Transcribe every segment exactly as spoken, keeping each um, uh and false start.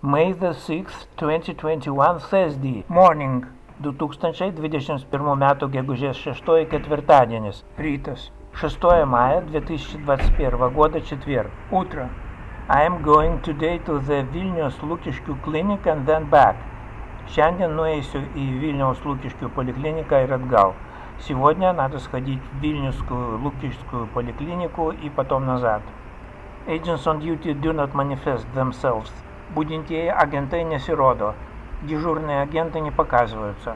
May the sixth, twenty twenty-one, Thursday, morning, du tūkstančiai dvidešimt pirmų metų gegužės šeštoji ketvirtadienis, rytas, шестое мая две тысячи двадцать первого года, четверг, утро. I am going today to the Vilnius Lukiškių clinic and then back. Šiandien nueisiu į Vilniaus Lukiškių поликлинику ir atgal. Сегодня надо сходить в Вильнюсскую Лукишскую поликлинику и потом назад. Agents on duty do not manifest themselves. Будintieji agentai nesirodo. Дежурные агенты не показываются.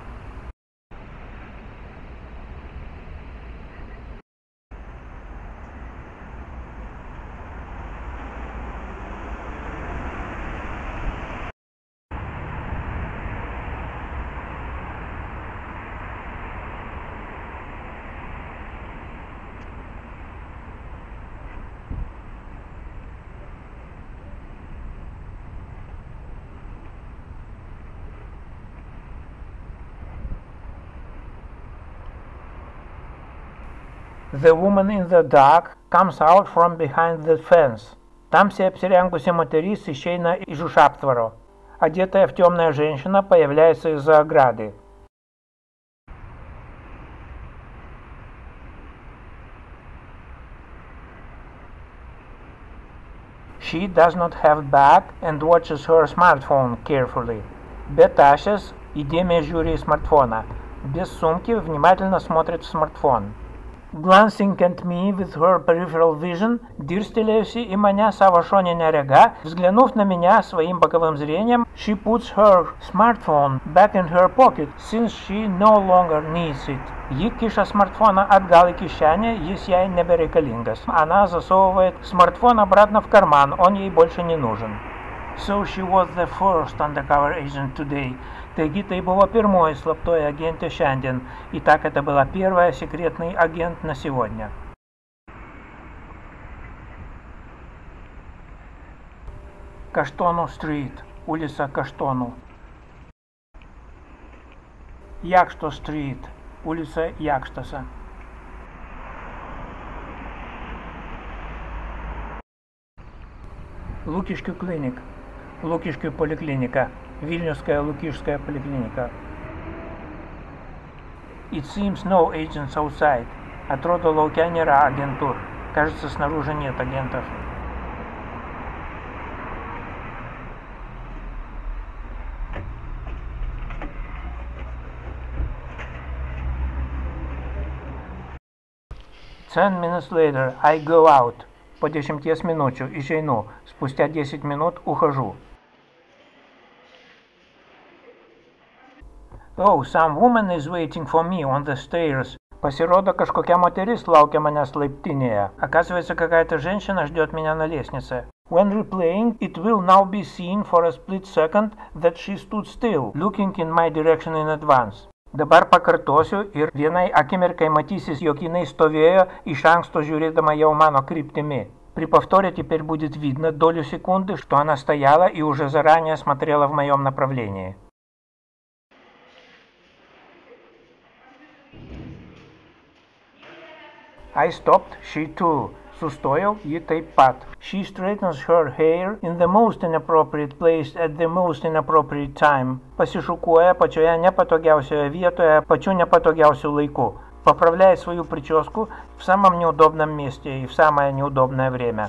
The woman in the dark comes out from behind the fence. Tamsiai apsirengusi moteris išeina iš už aptvaro. Одетая в темная женщина появляется из-за ограды. She does not have bag and watches her smartphone carefully. Be tašės įdėmiai žiūri į smartfoną. Без сумки внимательно смотрит в смартфон. Glancing at me with her peripheral vision, дырстелеюси и маня сavo šoninę regą, взглянув на меня своим боковым зрением, she puts her smartphone back in her pocket, since she no longer needs it. Ji kiša смартфона atgal į kišenę, jis jai nebereikalingas. Она засовывает смартфон обратно в карман, он ей больше не нужен. So she was the first undercover agent today. Taigi tai buvo pirmoji slaptoji agentė šiandien. Итак, это была первая секретный агент на сегодня. Каштону Street, улица Каштону. Якшто Street, улица Якштоса. Лукишкų clinic, Лукишкų поликлиника. Вильнюсская Лукишская поликлиника. It seems no agents outside. Atrodo, lauke nėra agentų. Кажется, снаружи нет агентов. Ten minutes later, I go out. Po dešimties minučių išeinu. Спустя десять минут ухожу. Oh, some woman is waiting for me on the stairs. Pasirodo, kažkokia moteris laukia manęs laiptinėje. Оказывается, какая-то женщина ждет меня на лестнице. When replaying, it will now be seen for a split second that she stood still, looking in my direction in advance. Dabar pakartosiu ir vienai akimirkai matysis, jog jinai stovėjo iš anksto žiūrėdama jau mano kryptimi. При повторе теперь будет видно долю секунды, что она стояла и уже заранее смотрела в моем направлении. I stopped, she too. Sustojo, ji taip pat. She straightens her hair in the most inappropriate place at the most inappropriate time. Pasišukuoja pačioje nepatogiausioje vietoje, pačiu nepatogiausiu laikу. Поправляет свою прическу в самом неудобном месте и в самое неудобное время.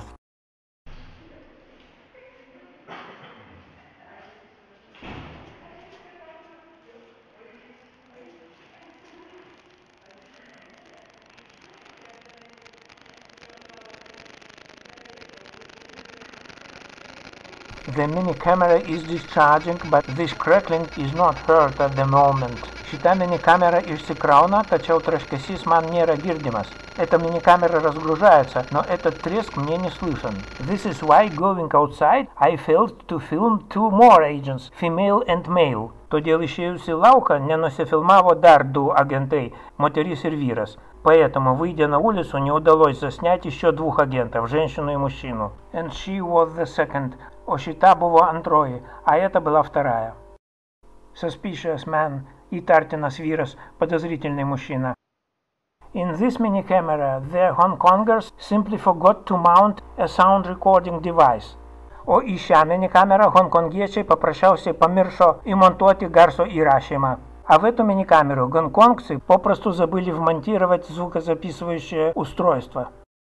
The mini camera is discharging, but this crackling is not heard at the moment. Šita mini-камера išsikrauna, tačiau traškesys man nėra girdimas. Эта mini-камера разгружается, но этот треск мне не слышен. This is why, going outside, I failed to film two more agents, female and male. Todėl išėjusi lauką nenusifilmavo dar du агенtai, мотерис и vyras. Поэтому, выйдя на улицу, не удалось заснять еще двух агентов, женщину и мужчину. And she was the second. О šita buvo antroji, а это была вторая. Suspicious man. Įtartinas vyras, подозрительный мужчина. In this mini-camera, the Hong Kongers simply forgot to mount a sound recording device. O į šią minikamerą honkongiečiai paprasčiausiai pamiršо įmontuoti garso įrašymą. А в эту миникамеру гонконгцы попросту забыли вмонтировать звукозаписывающее устройство.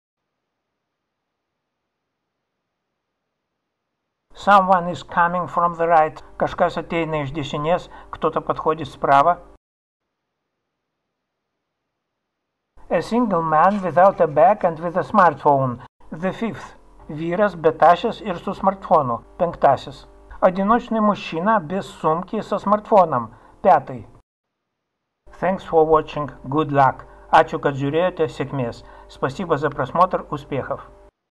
Someone is coming from the right. Kažkas ateina iš dešinės, кто-то подходит справа. A single man without a bag and with a smartphone. The fifth. Vyras be tašės ir su smartfonu. Penktasis. Одиночный мужчина без сумки со смартфоном. Пятый. Thanks for watching. Good luck. Ačiū, kad žiūrėjote. Sėkmės. Спасибо за просмотр. Успехов.